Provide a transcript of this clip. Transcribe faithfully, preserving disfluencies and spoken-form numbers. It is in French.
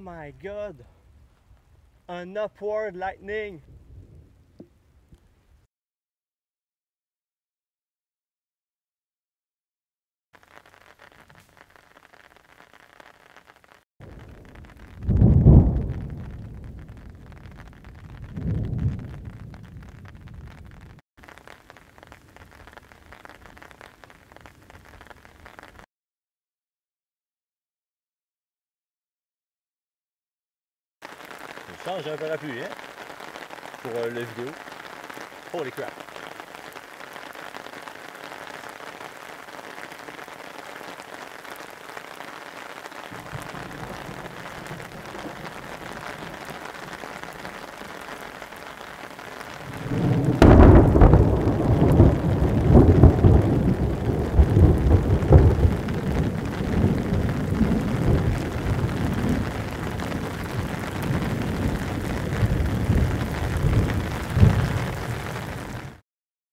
my god! An upward lightning! Je change un parapluie, hein, pour euh, le vidéo. Holy crap!